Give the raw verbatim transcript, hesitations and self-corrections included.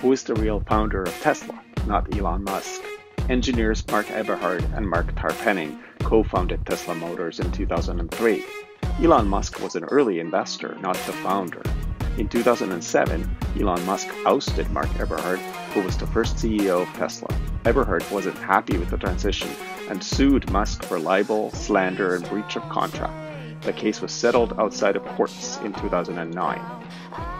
Who is the real founder of Tesla? Not Elon Musk. Engineers Marc Eberhard and Marc Tarpenning co-founded Tesla Motors in two thousand three. Elon Musk was an early investor, not the founder. In two thousand seven, Elon Musk ousted Marc Eberhard, who was the first C E O of Tesla. Eberhard wasn't happy with the transition and sued Musk for libel, slander, and breach of contract. The case was settled outside of courts in two thousand nine.